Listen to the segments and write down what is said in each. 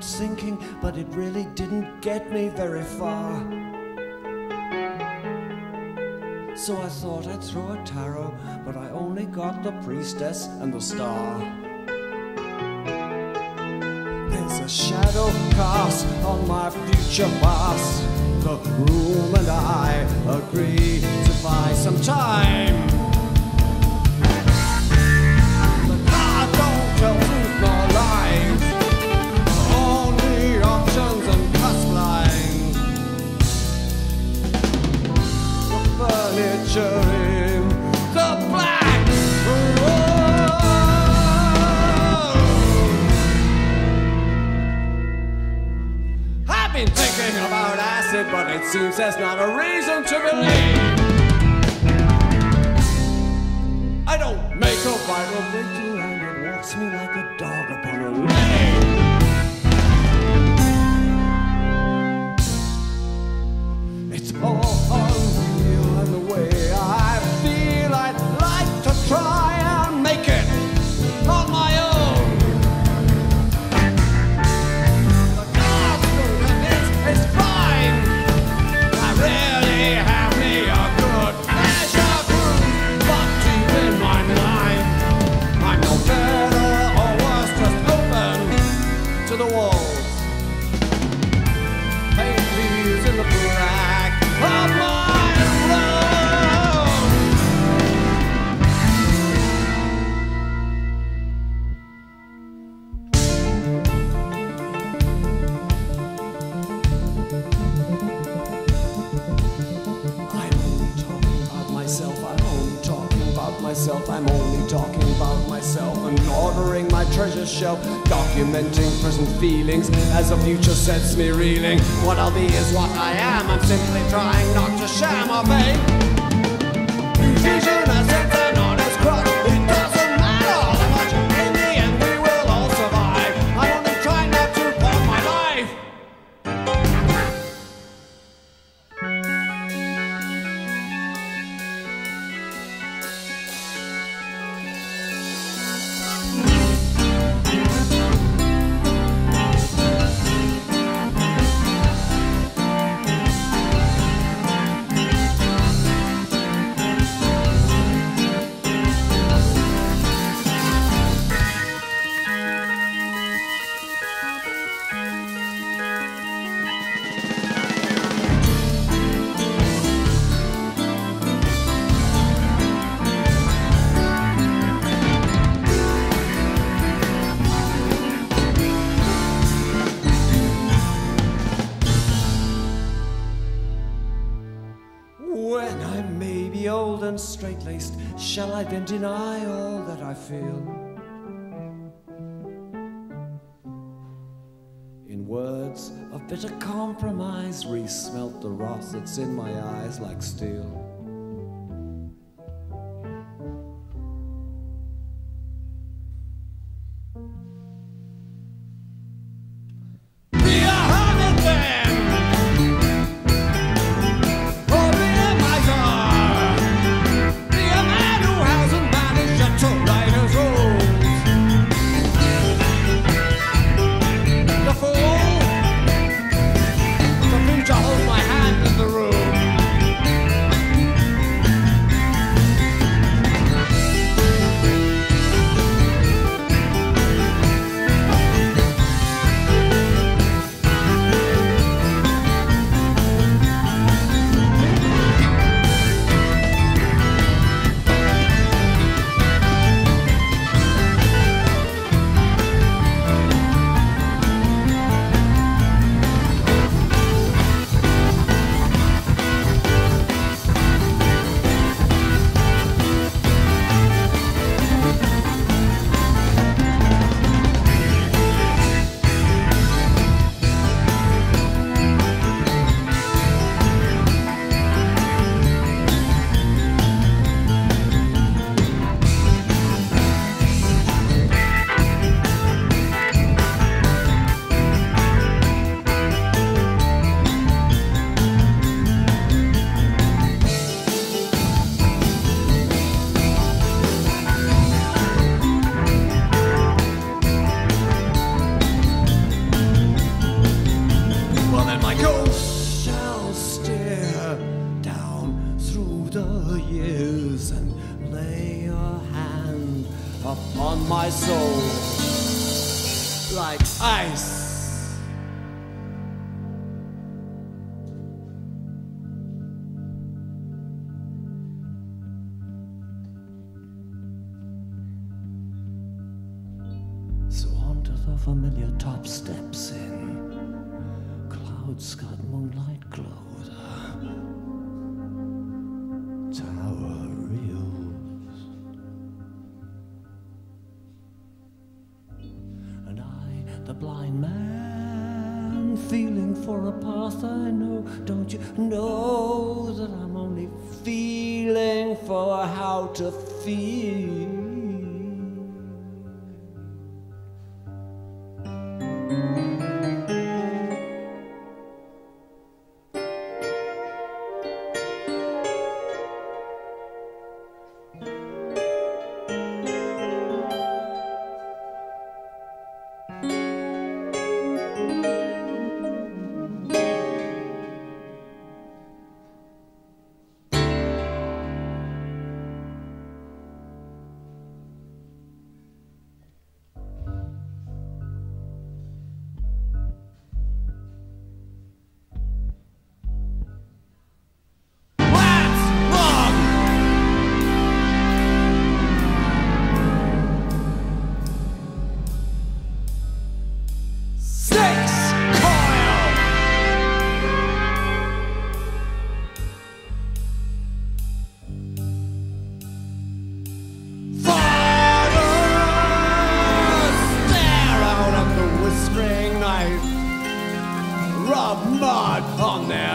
kept sinking, but it really didn't get me very far. So I thought I'd throw a tarot, but I only got the priestess and the star. There's a shadow cast on my future past. The room and I agree to buy some time. The card don't tell truth nor lies, only options and cost lines. The furniture in the black room. I've been thinking about acid, but it seems there's not a reason to believe. I don't make a vital breakthrough, and it walks me like a dog upon a lane. It's all unreal, and the way I feel, I'd like to try and make it on my own. The God's good and it's fine. I really have me a good pleasure cruise, but deep in my mind, I'm no better or worse, just open to the walls. Paint leaves in the black of my room. I'm only talking about myself and ordering my treasure shelf, documenting present feelings as the future sets me reeling. What I'll be is what I am. I'm simply trying not to sham or fake. Vision as it's an honest cross. It doesn't matter all that much. In the end, we will all survive. I'm only trying not to pawn my life. When I may be old and straight-laced, shall I then deny all that I feel? In words of bitter compromise, re-smelt the wrath that's in my eyes like steel. familiar top steps in cloud-scut moonlight glows. Tower reels, and I, the blind man, feeling for a path I know. Don't you know that I'm only feeling for how to feel? Rub mud on their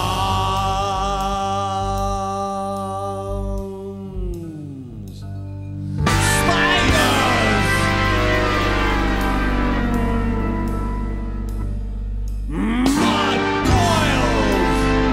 arms. Spiders, mud boils,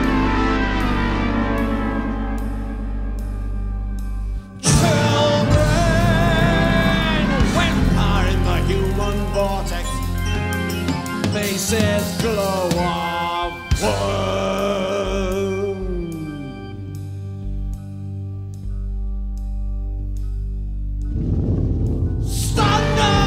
children whimper in the human vortex. Faces glow of wound. Thunder!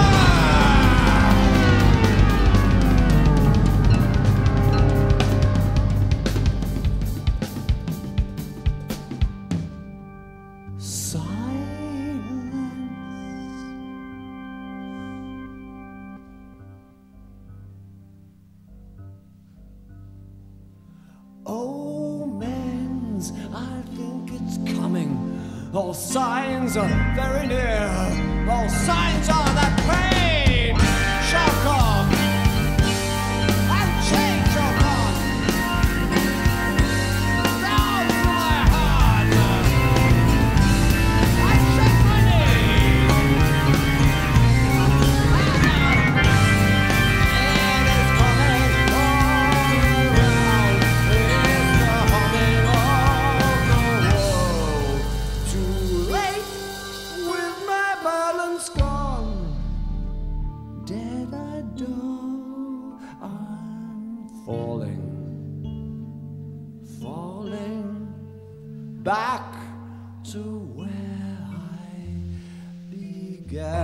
Omens, I think it's coming. All signs are very near. All signs are that pain shall come and change shall come down to my heart. I shake my knees. It is coming all around. It's the humming of the world. Too late with my balance gone. Dead I do. I'm falling, falling back to where I began.